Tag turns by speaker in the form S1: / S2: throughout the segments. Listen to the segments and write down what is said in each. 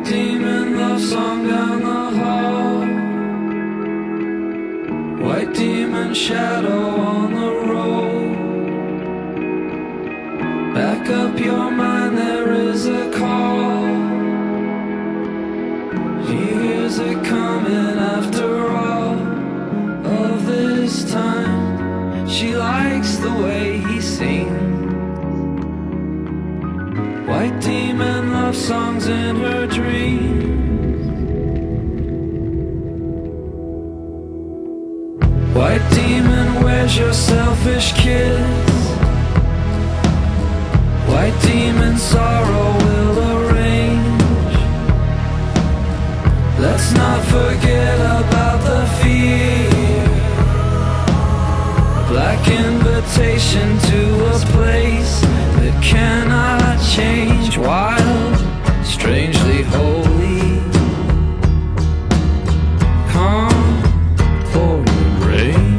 S1: demon love song down the hall. White demon shadow on the road. Back up your mind, there is a call. She hears it coming after all of this time. She likes the way he sings. White demon love songs in her dreams. White demon, where's your selfish kiss? White demon, sorrow will arrange. Let's not forget about the fear. Black invitation to a place that cannot change. Wild, strangely holy, calm, pouring rain.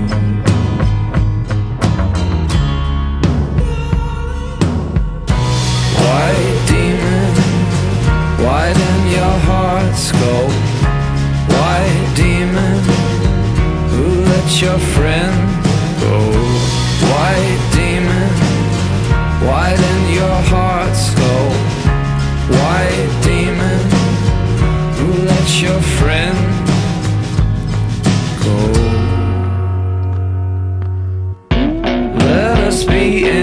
S1: White demon, widen your heart's scope. White demon, who let your friend go? White demon, widen your heart's scope. White demon, who let your friend go? Let us be